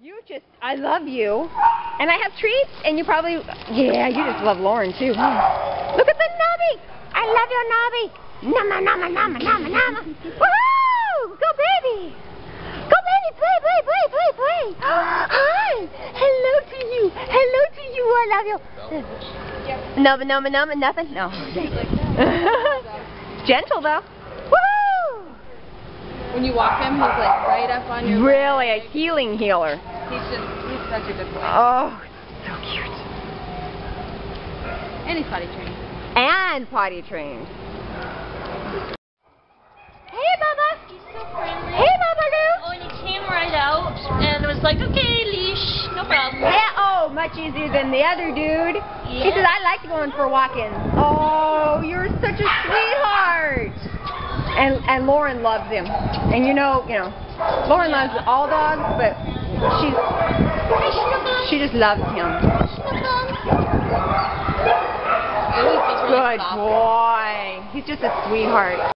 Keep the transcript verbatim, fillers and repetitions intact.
You just, I love you. And I have treats, and you probably, yeah, you just love Lauren too. Huh? Look at the Nubby. I love your Nubby. Nama, nama, nama, nama, nama. Woohoo! Go, baby. Go, baby. Play, play, play, play, play. Hi. Hello to you. Hello to you. I love you. Nubba, nubba, nubba, nothing? No. Gentle, though. Woo! When you walk him, he's like right up on your Really, leg. a healing healer. He's just, he's such a good boy. Oh, so cute. And he's potty trained. And potty trained. Hey, Bubba. He's so friendly. Hey, Bubba Lou. Oh, and he came right out and was like, okay, leash, no problem. Yeah, oh, much easier than the other dude. Yeah. He says, I like going for walk-ins. Oh, you're such a sweetheart. And and Lauren loves him. And you know, you know, Lauren loves all dogs, but she's she just loves him. Good boy. He's just a sweetheart.